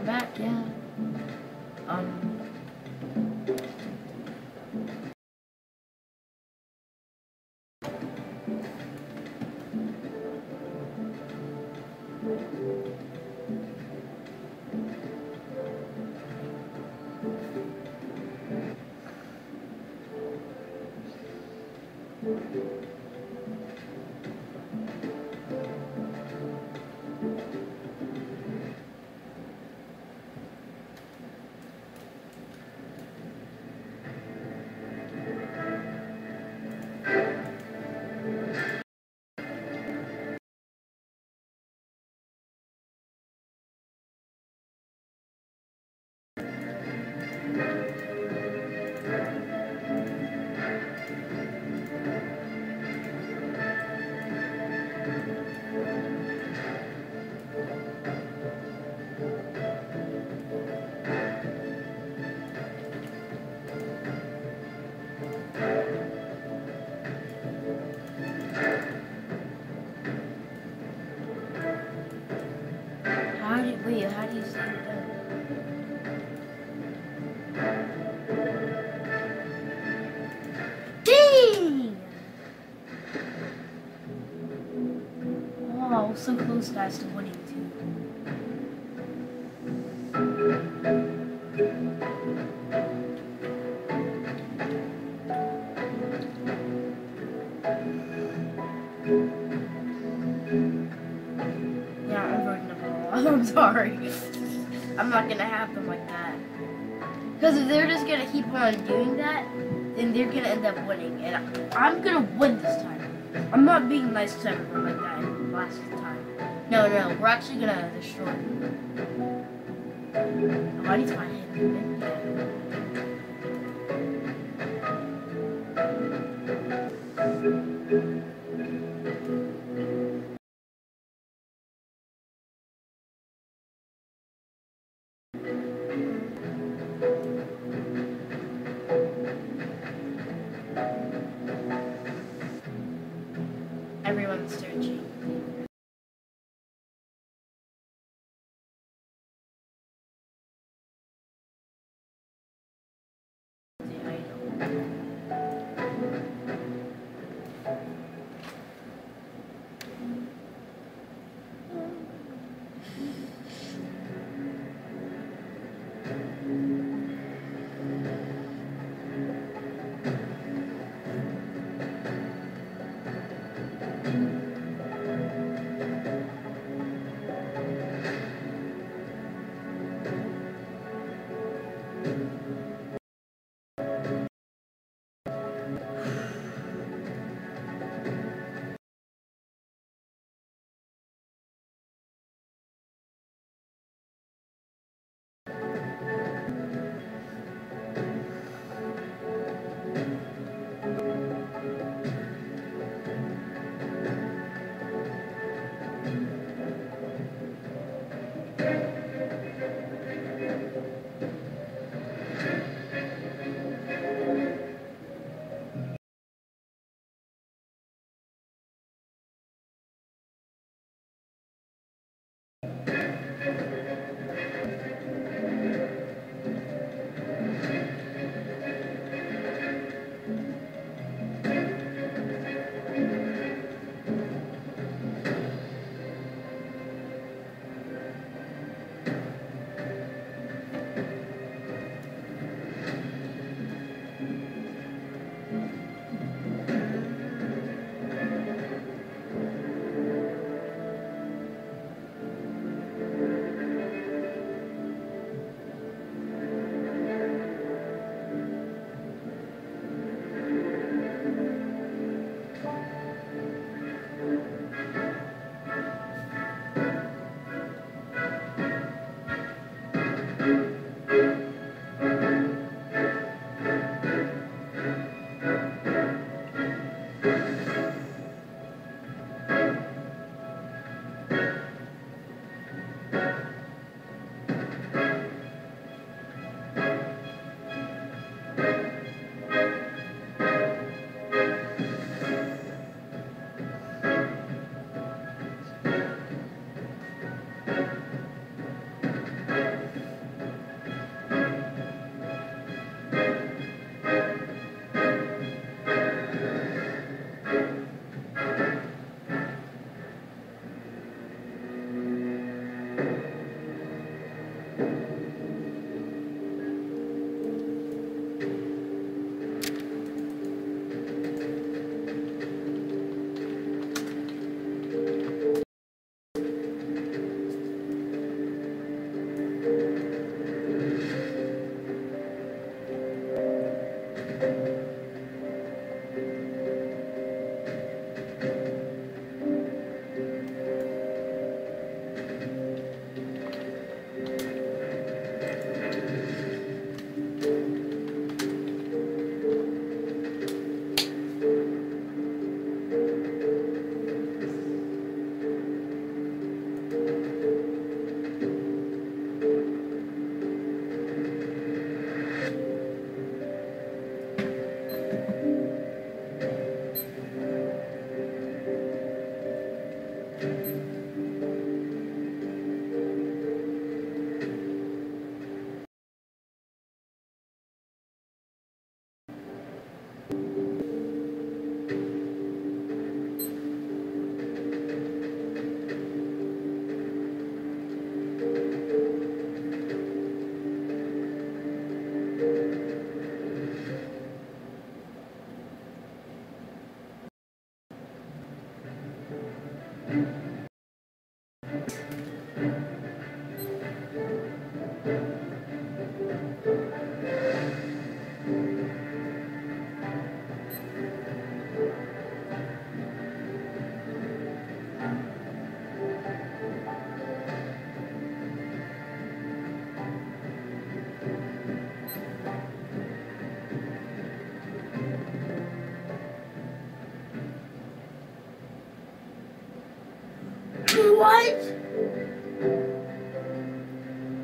back, yeah. How do you save it down? Dang! Oh, so close, guys, to winning too. Yeah, I'm voting number one. I'm sorry. I'm not gonna have them like that. Because if they're just gonna keep on doing that, then they're gonna end up winning. And I'm gonna win this time. I'm not being nice to everyone like that last time. No, we're actually gonna destroy them. Oh, I need to find him. Everyone's searching.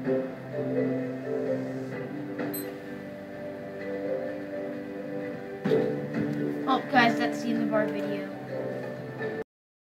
Oh, guys, that's the end of our video.